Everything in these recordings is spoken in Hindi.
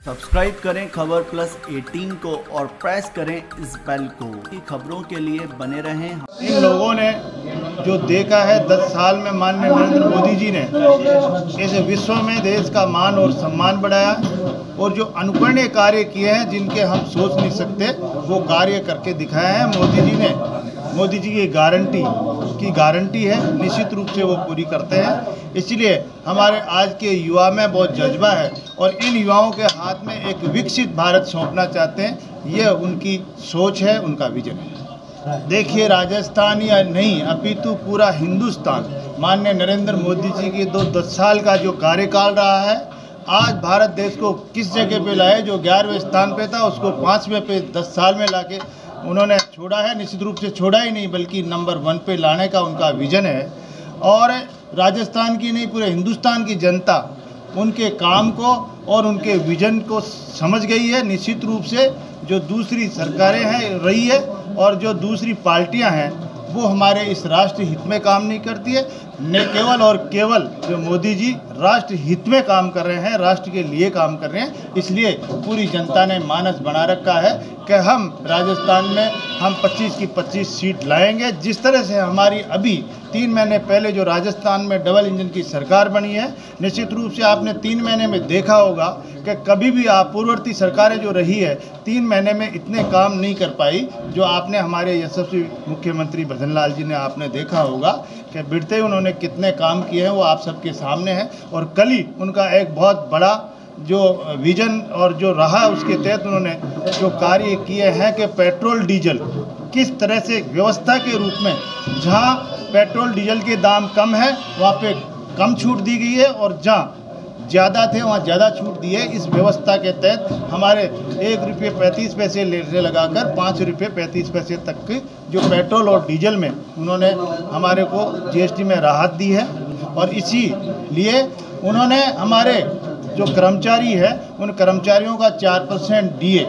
सब्सक्राइब करें खबर प्लस 18 को और प्रेस करें इस बेल को कि खबरों के लिए बने रहें। इन लोगों ने जो देखा है 10 साल में माननीय नरेंद्र मोदी जी ने इस विश्व में देश का मान और सम्मान बढ़ाया और जो अनुकरणीय कार्य किए हैं जिनके हम सोच नहीं सकते वो कार्य करके दिखाए हैं। मोदी जी की गारंटी है, निश्चित रूप से वो पूरी करते हैं। इसलिए हमारे आज के युवा में बहुत जज्बा है और इन युवाओं के हाथ में एक विकसित भारत सौंपना चाहते हैं। ये उनकी सोच है, उनका विजन है। देखिए, राजस्थान या नहीं अपितु पूरा हिंदुस्तान माननीय नरेंद्र मोदी जी के 10 साल का जो कार्यकाल रहा है, आज भारत देश को किस जगह पे लाए, जो 11वें स्थान पे था उसको 5वें पे 10 साल में लाके उन्होंने छोड़ा है। निश्चित रूप से छोड़ा ही नहीं बल्कि नंबर 1 पे लाने का उनका विजन है। और राजस्थान की नहीं, पूरे हिंदुस्तान की जनता उनके काम को और उनके विजन को समझ गई है। निश्चित रूप से जो दूसरी सरकारें हैं रही है और जो दूसरी पार्टियां हैं वो हमारे इस राष्ट्र हित में काम नहीं करती है। न केवल और केवल जो मोदी जी राष्ट्र हित में काम कर रहे हैं, राष्ट्र के लिए काम कर रहे हैं। इसलिए पूरी जनता ने मानस बना रखा है कि हम राजस्थान में 25 की 25 सीट लाएंगे। जिस तरह से हमारी अभी 3 महीने पहले जो राजस्थान में डबल इंजन की सरकार बनी है, निश्चित रूप से आपने 3 महीने में देखा होगा कि कभी भी आप पूर्ववर्ती सरकारें जो रही है 3 महीने में इतने काम नहीं कर पाई जो आपने हमारे यशस्वी मुख्यमंत्री भजन लाल जी ने आपने देखा होगा कि बिड़ते उन्होंने कितने काम किए हैं वो आप सबके सामने है। और कल ही उनका एक बहुत बड़ा जो विजन और जो रहा उसके तहत उन्होंने जो कार्य किए हैं कि पेट्रोल डीजल किस तरह से व्यवस्था के रूप में जहां पेट्रोल डीजल के दाम कम है वहां पे कम छूट दी गई है और जहां ज़्यादा थे वहाँ ज़्यादा छूट दी है। इस व्यवस्था के तहत हमारे 1 रुपये 35 पैसे से लगाकर 5 रुपये 35 पैसे तक की जो पेट्रोल और डीजल में उन्होंने हमारे को GST में राहत दी है। और इसी लिए उन्होंने हमारे जो कर्मचारी है उन कर्मचारियों का 4% DA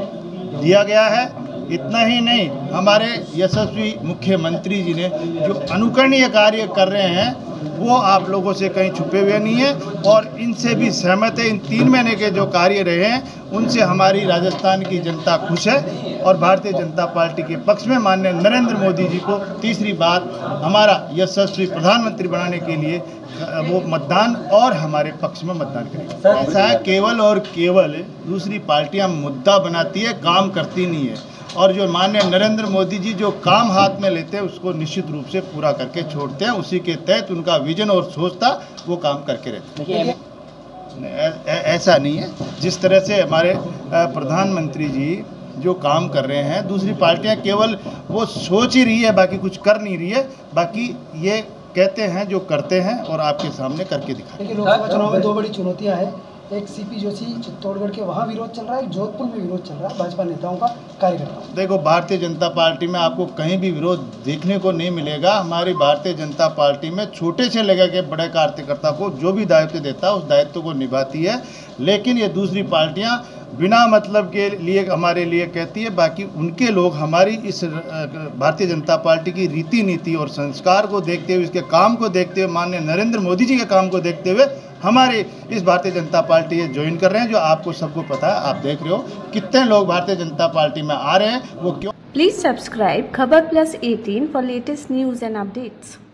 दिया गया है। इतना ही नहीं, हमारे यशस्वी मुख्यमंत्री जी ने जो अनुकरणीय कार्य कर रहे हैं वो आप लोगों से कहीं छुपे हुए नहीं है और इनसे भी सहमत है। इन 3 महीने के जो कार्य रहे हैं उनसे हमारी राजस्थान की जनता खुश है और भारतीय जनता पार्टी के पक्ष में माननीय नरेंद्र मोदी जी को तीसरी बार हमारा यशस्वी प्रधानमंत्री बनाने के लिए वो मतदान और हमारे पक्ष में मतदान करेंगे। ऐसा है, केवल और केवल दूसरी पार्टियां मुद्दा बनाती है, काम करती नहीं है। और जो माननीय नरेंद्र मोदी जी जो काम हाथ में लेते हैं उसको निश्चित रूप से पूरा करके छोड़ते हैं। उसी के तहत उनका विजन और सोच था वो काम करके रहते हैं। ऐसा नहीं है, जिस तरह से हमारे प्रधानमंत्री जी जो काम कर रहे हैं, दूसरी पार्टियां केवल वो सोच ही रही है, बाकी कुछ कर नहीं रही है। बाकी ये कहते हैं जो करते हैं और आपके सामने करके दिखाते हैं। लोकसभा चुनाव में 2 बड़ी चुनौतियां हैं। एक CP जोशी चित्तौड़गढ़ के वहाँ विरोध चल रहा है, जोधपुर में विरोध चल रहा है भाजपा नेताओं का, कार्यकर्ताओं। देखो, भारतीय जनता पार्टी में आपको कहीं भी विरोध देखने को नहीं मिलेगा। हमारी भारतीय जनता पार्टी में छोटे से लेकर के बड़े कार्यकर्ता को जो भी दायित्व देता है उस दायित्व को निभाती है। लेकिन ये दूसरी पार्टियां बिना मतलब के लिए हमारे लिए कहती है। बाकी उनके लोग हमारी इस भारतीय जनता पार्टी की रीति नीति और संस्कार को देखते हुए, इसके काम को देखते हुए, माननीय नरेंद्र मोदी जी के काम को देखते हुए हमारे इस भारतीय जनता पार्टी ज्वाइन कर रहे हैं। जो आपको सबको पता है, आप देख रहे हो कितने लोग भारतीय जनता पार्टी में आ रहे हैं, वो क्यों। प्लीज सब्सक्राइब खबर plus 18 for latest news and updates.